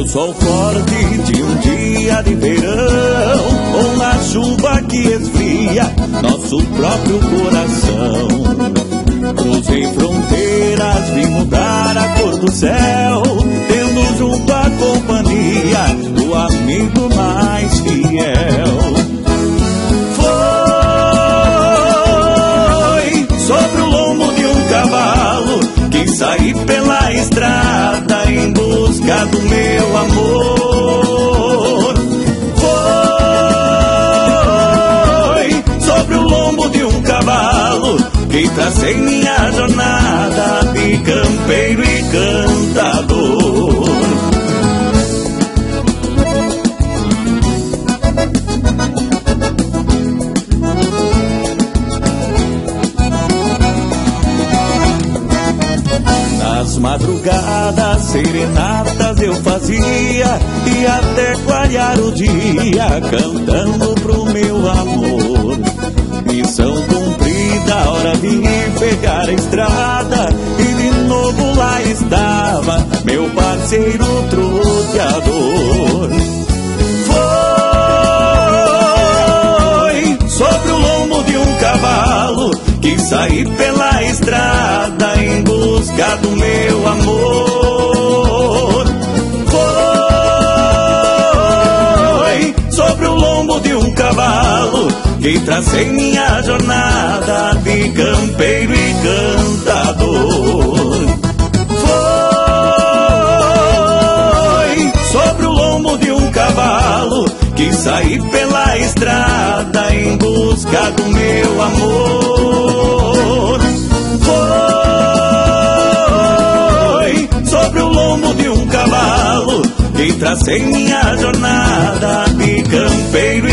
sol forte de um dia de verão, ou na chuva que esfria nosso próprio coração. Cruzei fronteiras, vim mudar a cor do céu, tendo junto a companhia do amigo mais fiel. Foi sobre o lombo de um cavalo que saí pela estrada em busca do meu amor. Foi sobre o lombo de um cavalo que tracei minha jornada de campeiro e cantador. Nas madrugadas serenatas eu fazia, e até clarear o dia cantando pro meu amor. Missão cumprida, hora vim pegar a estrada, e de novo lá estava meu parceiro troteador. Foi sobre o lombo de um cavalo que saí pela estrada em busca do meu amor. Foi sobre o lombo de um cavalo que tracei minha jornada de campeiro e cantador. Foi sobre o lombo de um cavalo que saí pela estrada em busca do meu amor. Foi sobre o lombo de um cavalo que tracei minha jornada de campeiro